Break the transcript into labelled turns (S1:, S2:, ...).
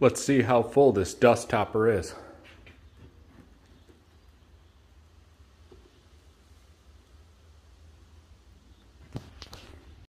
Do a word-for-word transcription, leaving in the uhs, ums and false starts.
S1: Let's see how full this dust topper is.